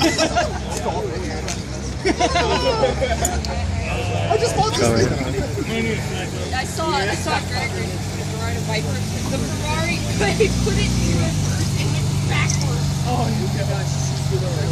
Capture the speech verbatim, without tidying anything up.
I just bought this thing. I saw it. I saw Gregory. The Ferrari Viper. The Ferrari, they put it in reverse and went backwards. Oh, you guys.